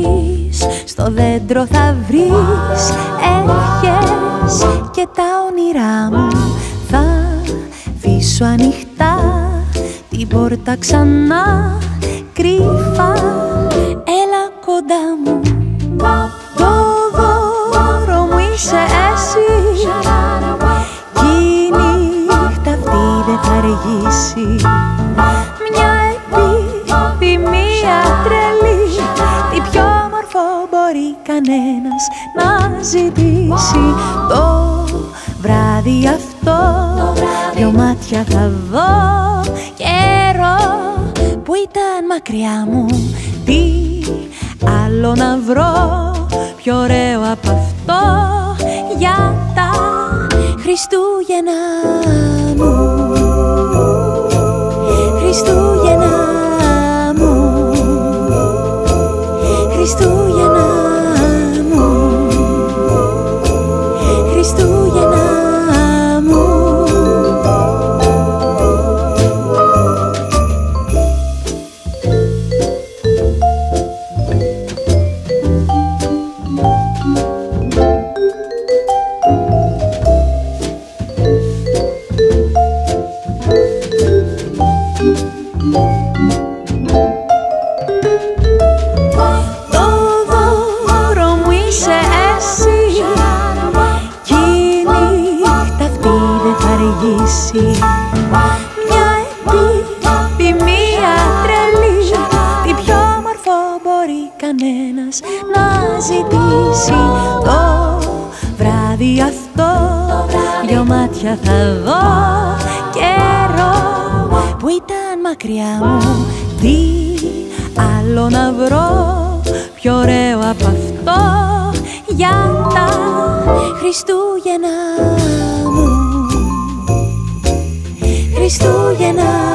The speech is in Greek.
βρεις, στο δέντρο θα βρεις ευχές και τα όνειρά μου θα αφήσω ανοιχτά την πόρτα ξανά κρυφά. Έλα κοντά μου, το δώρο μου είσαι εσύ κι η νύχτα αυτή δεν θα αργήσει. Μια επιθυμία τρελή, τι πιο όμορφο μπορεί κανένας να ζητήσει. Το βράδυ αυτό δυο μάτια θα δω, καιρό που ήταν μακριά μου, τι άλλο να βρω πιο ωραίο από αυτό για τα Χριστούγεννα μου. Χριστούγεννα μου, Χριστούγεννα μου, Χριστούγεννα μου. Μια επιθυμία τρελή, τι πιο όμορφο μπορεί κανένας να ζητήσει. Το βράδυ αυτό δυο μάτια θα δω, καιρό που ήταν μακριά μου, τι άλλο να βρω πιο ωραίο από αυτό για τα Χριστούγεννα μου. Χριστούγεννα